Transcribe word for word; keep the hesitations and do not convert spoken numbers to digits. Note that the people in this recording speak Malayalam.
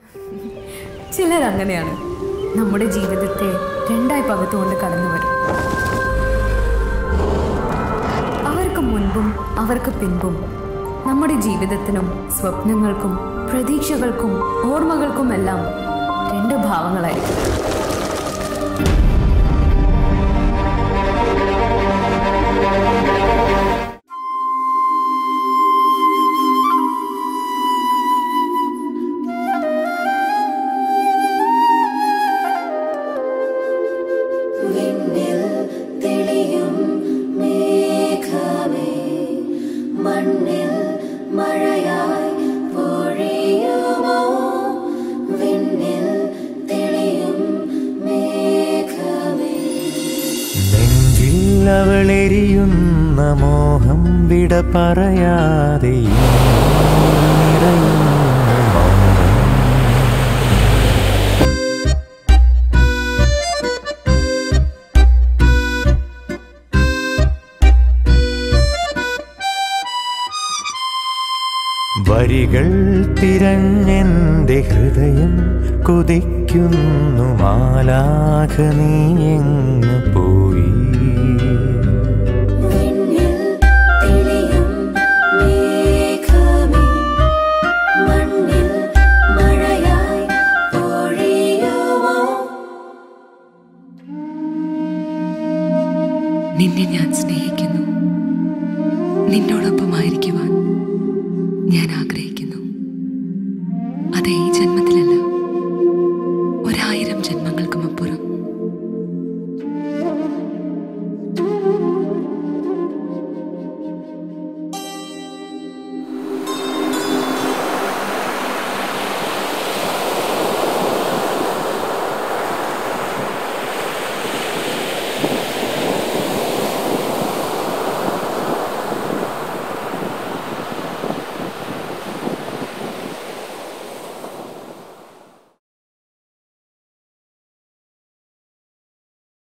ചിലരങ്ങനെയാണ്, നമ്മുടെ ജീവിതത്തെ രണ്ടായി പകുത്തുകൊണ്ട് കടന്നു വരും. അവർക്ക് മുൻപും അവർക്ക് പിൻപും നമ്മുടെ ജീവിതത്തിനും സ്വപ്നങ്ങൾക്കും പ്രതീക്ഷകൾക്കും ഓർമ്മകൾക്കുമെല്ലാം രണ്ട് ഭാവങ്ങളായിരിക്കും. അവളെരിയുന്ന മോഹം വിട പറയാതെ വരികൾ തിരഞ്ഞെന്റെ ഹൃദയം കൊതിക്കുന്നു, മാലാഖ നീ എങ്ങു പോയി? നിന്നെ ഞാൻ സ്നേഹിക്കുന്നു, നിന്നോടൊപ്പം